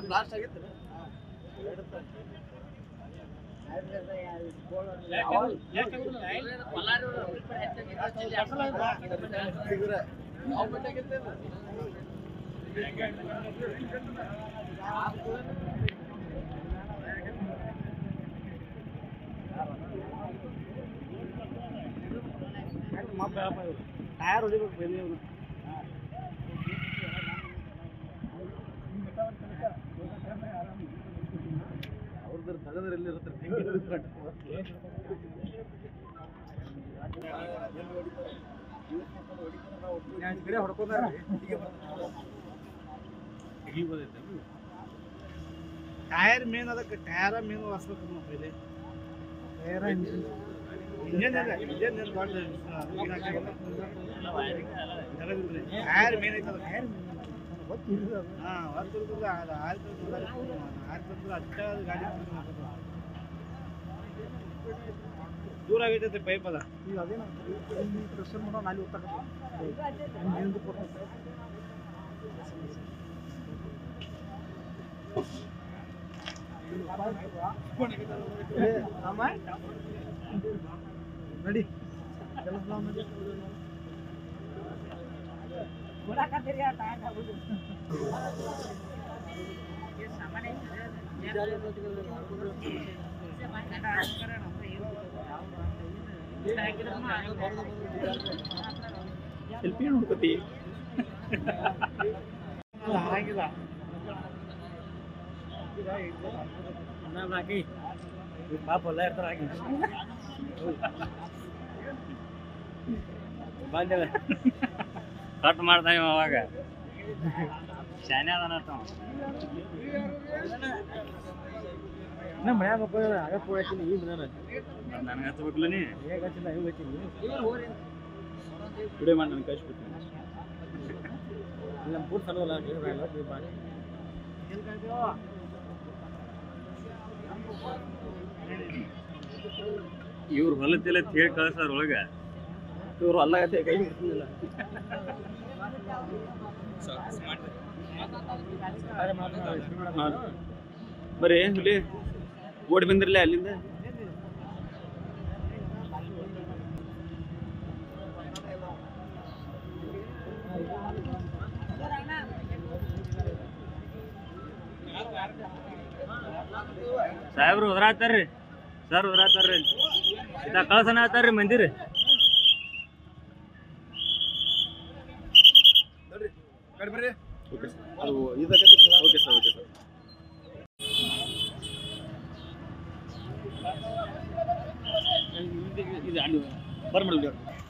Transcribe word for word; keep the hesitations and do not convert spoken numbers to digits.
blast ಆಗಿತ್ತು tyre ಹೊಡಿಬೇಕು ಬೆಲೆ ಅವ್ರದ್ದು ತಗದ್ರೆ ಎಲ್ಲಿ ಇರುತ್ತೆ ಟೈರ್ ಮೇನ್ ಅದಕ್ಕೆ ಟೈರ ಮೇನ್ ವಾಸ್ಬೇಕು ನಾವು ಪೈಲೆ ಟೈರ ಇಂಜಿನ್ ಇಂಜಿನ್ ಇಲ್ಲ ಇಂಜಿನ್ ಏನು ದೊಡ್ಡ ಟೈರ್ ಮೇನ್ ಐತೆ ಅದು ಟೈರ್ ಹಾಂ ಹೊತ್ತಿರ್ತದ ಅದು ಆಯ್ತು ಆಯ್ತು ಅಷ್ಟ ಗಾಡಿ ದೂರ ಆಗೈತೆ ಪೈಪ್ ಅದ ಈಗ ಅದೇನು ಪ್ರೆಷರ್ ಮಾಡೋ ನಾಲಿ ಗೊತ್ತಾಗುತ್ತೆ ಕೊಡ್ತಾರೆ ನಡಿ ಸೆಲ್ಫಿ ನೋಡ್ಕೋತಿ ಹಾಗಿಲ್ಲ ಹಾಕಿ ಪಾಪ ಎಲ್ಲ ಇರ್ತಾರ ಹಾಕಿ ಬಂದೇವೆ ಕಟ್ ಮಾಡ್ತಾ ಇವ ಅವಾಗ ಶಾನೆ ಅದಾನ ನಮ್ಮ ಮನ್ಯಾಗ ಮಕ್ಕಳು ಆಗ ಫೋನ್ ಹಚ್ಚಿನಿ ಈಗ ನನಗೆ ಹಚ್ಚಬೇಕಲ್ಲ ನೀ ಹೇಗೆ ಹಚ್ಚಿಲ್ಲ ಇವ್ ಹಚ್ಚಿನಿ ವಿಡಿಯೋ ಮಾಡಿ ನನಗೆ ಕಳಿಸ್ಬಿಡ್ತೀನಿ ನಮ್ಮ ಪೂರ್ತಿ ಸಲವಲ್ಲ ಇವ್ರು ಹೊಲತಿಲ್ಲ ಹೇಳಿ ಕಳ್ಸಾರ ಒಳಗ ಇವ್ರು ಹೊಲ್ಲಾಗತ್ತೆ ಕೈ ಬಿಡ್ತಿಲ್ಲ ಬರೀ ಹುಲಿ ಓಡಿ ಬಂದಿರಲ್ಲ ಅಲ್ಲಿಂದ ಸಾಹೇಬ್ರು ಉದ್ರಾತಾರ್ರಿ ಸರ್ ಉದ್ರಾತಾರ್ರಿ ಇದ ಕಳ್ಸನ ಆತಾರ್ರಿ ಮಂದಿರ ಬರ್ರಿ ಓಕೆ ಸರ್ ಅದು ಇದಕ್ಕೆ ಓಕೆ ಸರ್ ಓಕೆ ಸರ್ ಇದು ಬರ್ರಿ